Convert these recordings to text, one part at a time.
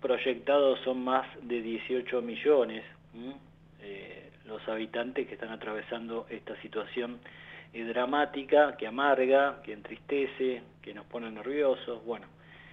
proyectados son más de 18 millones los habitantes que están atravesando esta situación dramática, que amarga, que entristece, que nos pone nerviosos. Bueno,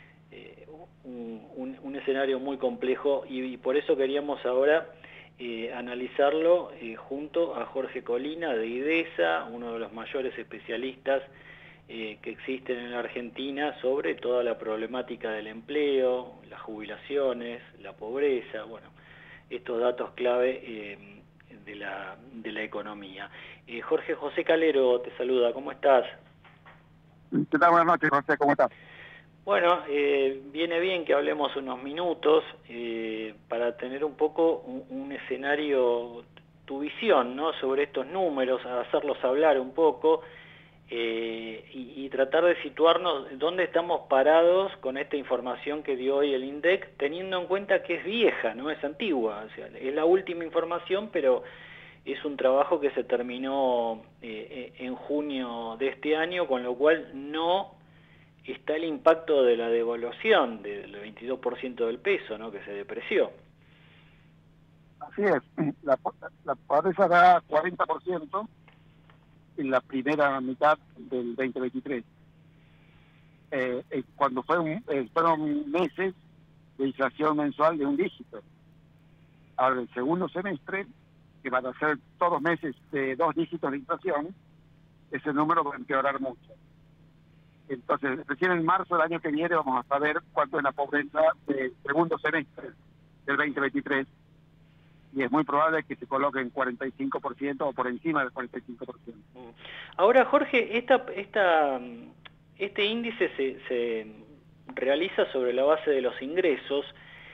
un escenario muy complejo y por eso queríamos ahora analizarlo junto a Jorge Colina de IDESA, uno de los mayores especialistas que existen en la Argentina sobre toda la problemática del empleo, las jubilaciones, la pobreza, bueno, estos datos clave de la economía. Jorge José Calero te saluda, ¿cómo estás? ¿Qué tal? Buenas noches, José, ¿cómo estás? Bueno, viene bien que hablemos unos minutos para tener un poco un escenario, tu visión, ¿no?, sobre estos números, hacerlos hablar un poco y tratar de situarnos dónde estamos parados con esta información que dio hoy el INDEC, teniendo en cuenta que es vieja, no es antigua, o sea, es la última información, pero es un trabajo que se terminó en junio de este año, con lo cual no está el impacto de la devaluación del 22% del peso, ¿no?, que se depreció. Así es, la pobreza da 40% en la primera mitad del 2023, cuando fueron meses de inflación mensual de un dígito. Ahora, el segundo semestre, que van a ser todos meses de 2 dígitos de inflación, ese número va a empeorar mucho. Entonces, recién en marzo del año que viene vamos a saber cuánto es la pobreza del segundo semestre del 2023, y es muy probable que se coloque en 45% o por encima del 45%. Ahora, Jorge, este índice se realiza sobre la base de los ingresos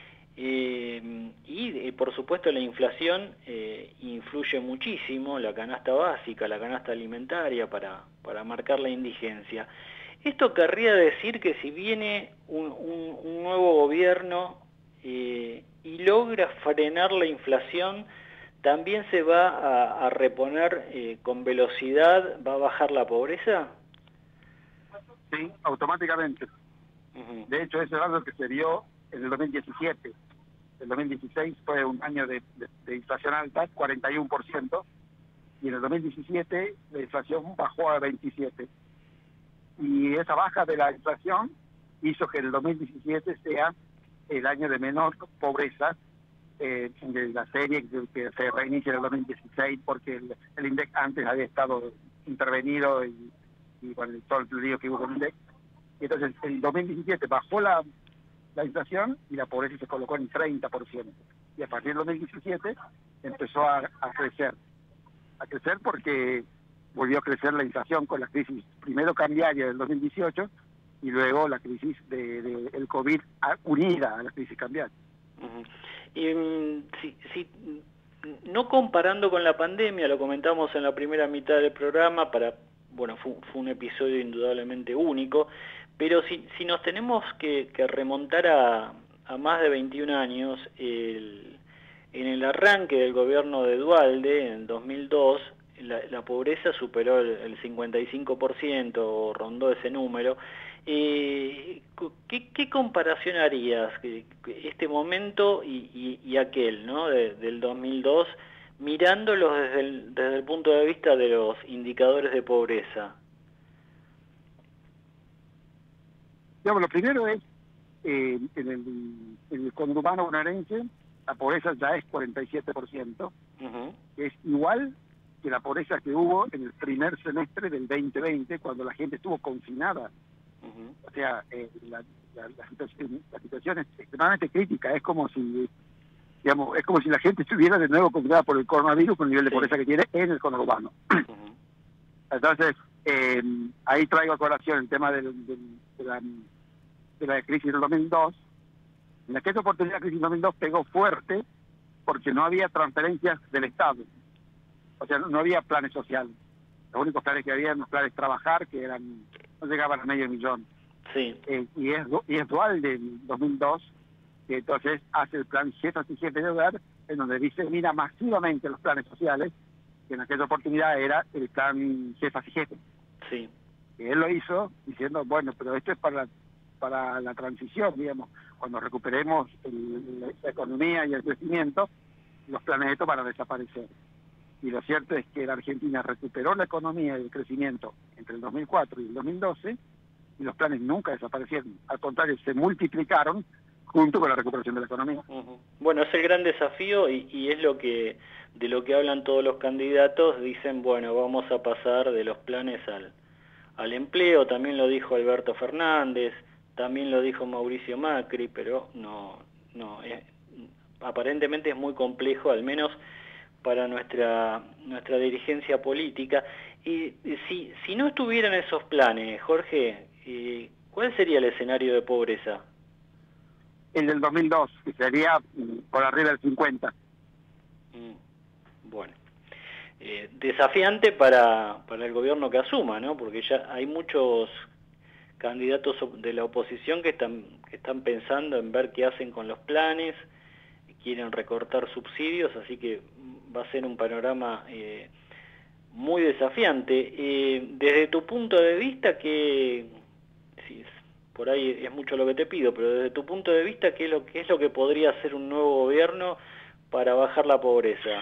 y, por supuesto, la inflación influye muchísimo, la canasta básica, la canasta alimentaria, para marcar la indigencia. Esto querría decir que si viene un nuevo gobierno y logra frenar la inflación, ¿también se va a reponer con velocidad, va a bajar la pobreza? Sí, automáticamente. De hecho, ese es algo que se dio en el 2017. El 2016 fue un año de inflación alta, 41%, y en el 2017 la inflación bajó a 27%. Y esa baja de la inflación hizo que el 2017 sea el año de menor pobreza de la serie, que se reinicia en el 2016, porque el INDEC antes había estado intervenido y con todo el lío que hubo con el INDEC. Y entonces en 2017 bajó la inflación y la pobreza se colocó en 30%. Y a partir del 2017 empezó a crecer porque volvió a crecer la inflación con la crisis primero cambiaria del 2018 y luego la crisis del COVID unida a la crisis cambiaria. Y si no comparando con la pandemia, lo comentamos en la primera mitad del programa, bueno, fue un episodio indudablemente único, pero si nos tenemos que remontar a más de 21 años, en el arranque del gobierno de Duhalde, en 2002, la pobreza superó el 55%, o rondó ese número. ¿Qué comparación harías este momento y aquel, ¿no?, del 2002, mirándolos desde el punto de vista de los indicadores de pobreza? Digamos, lo primero es, en el conurbano bonaerense, la pobreza ya es 47%, que es igual que la pobreza que hubo en el primer semestre del 2020, cuando la gente estuvo confinada. O sea, la situación es extremadamente crítica. Es como si, digamos, la gente estuviera de nuevo confinada por el coronavirus con el nivel de pobreza que tiene en el conurbano. Entonces, ahí traigo a colación el tema de la crisis del 2002. En aquella oportunidad la crisis del 2002 pegó fuerte porque no había transferencias del Estado. O sea, no había planes sociales. Los únicos planes que había eran los planes trabajar, que no llegaban a $500,000. Sí. Y es dual del 2002, que entonces hace el plan Jefas y Jefes de Hogar, en donde disemina masivamente los planes sociales, que en aquella oportunidad era el plan Jefas y Jefes. Sí. Y él lo hizo diciendo, bueno, pero esto es para para la transición, digamos, cuando recuperemos la economía y el crecimiento, los planes estos van a desaparecer. Y lo cierto es que la Argentina recuperó la economía y el crecimiento entre el 2004 y el 2012, y los planes nunca desaparecieron. Al contrario, se multiplicaron junto con la recuperación de la economía. Bueno, es el gran desafío y es de lo que hablan todos los candidatos. Dicen, bueno, vamos a pasar de los planes al empleo. También lo dijo Alberto Fernández, también lo dijo Mauricio Macri, pero aparentemente es muy complejo, al menos para nuestra dirigencia política. Y si no estuvieran esos planes, Jorge, ¿cuál sería el escenario de pobreza? El del 2002, que sería por arriba del 50. Bueno, desafiante para el gobierno que asuma, ¿no? Porque ya hay muchos candidatos de la oposición que están pensando en ver qué hacen con los planes, quieren recortar subsidios, así que va a ser un panorama muy desafiante. Desde tu punto de vista, por ahí es mucho lo que te pido, pero desde tu punto de vista, ¿qué es lo que podría hacer un nuevo gobierno para bajar la pobreza?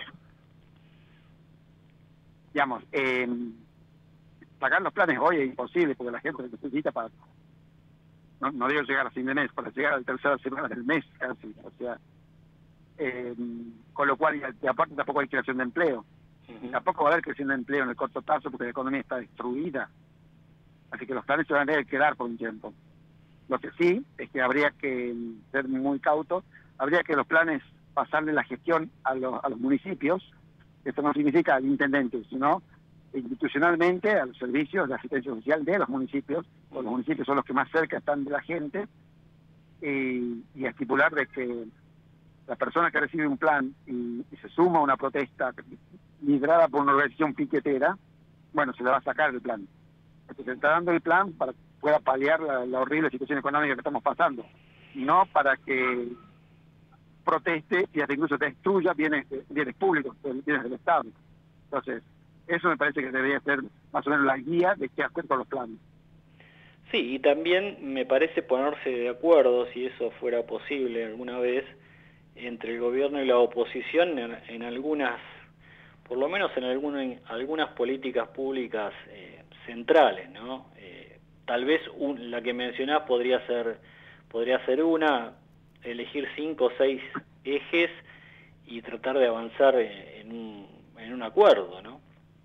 Digamos, sacar los planes hoy es imposible, porque la gente necesita para, no digo llegar a fin de mes, para llegar a la tercera semana del mes casi, o sea, con lo cual, y aparte tampoco hay creación de empleo, tampoco va a haber creación de empleo en el corto plazo porque la economía está destruida, así que los planes se van a tener que quedar por un tiempo. Lo que sí es que habría que ser muy cautos, habría que los planes pasarle la gestión a los municipios. Esto no significa al intendente, sino institucionalmente a los servicios de asistencia social de los municipios, porque los municipios son los que más cerca están de la gente, y estipular de que la persona que recibe un plan y se suma a una protesta liderada por una organización piquetera, bueno, se le va a sacar el plan. Entonces se está dando el plan para que pueda paliar la horrible situación económica que estamos pasando, no para que proteste y hasta incluso destruya bienes públicos, bienes del Estado. Entonces, eso me parece que debería ser más o menos la guía de qué hacer con los planes. Sí, y también me parece ponerse de acuerdo, si eso fuera posible alguna vez, entre el gobierno y la oposición en algunas, por lo menos en algunas políticas públicas centrales, ¿no? Tal vez la que mencionás podría ser una, elegir 5 o 6 ejes y tratar de avanzar en un acuerdo, ¿no?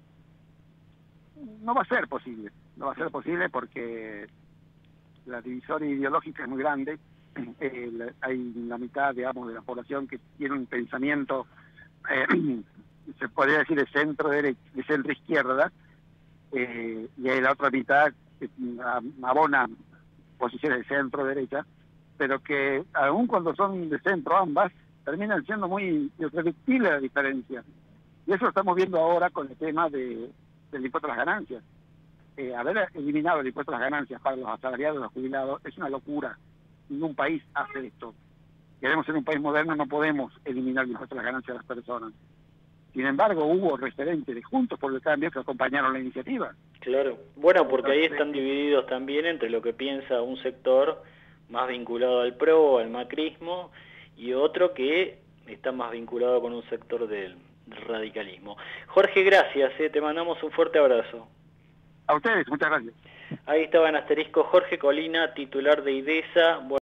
No va a ser posible porque la división ideológica es muy grande. Hay la mitad, digamos, de la población que tiene un pensamiento, se podría decir, de centro izquierda, y hay la otra mitad que abona posiciones de centro derecha, pero que aun cuando son de centro ambas, terminan siendo muy irreductible la diferencia. Y eso lo estamos viendo ahora con el tema del impuesto a las ganancias. Haber eliminado el impuesto a las ganancias para los asalariados y los jubilados es una locura. Ningún país hace esto. Queremos ser un país moderno, no podemos eliminar el impuesto a las ganancias de las personas. Sin embargo, hubo referentes de Juntos por el Cambio que acompañaron la iniciativa. Claro. Bueno, porque ahí están divididos también entre lo que piensa un sector más vinculado al PRO, al macrismo, y otro que está más vinculado con un sector del radicalismo. Jorge, gracias, te mandamos un fuerte abrazo. A ustedes, muchas gracias. Ahí estaba en asterisco Jorge Colina, titular de IDESA.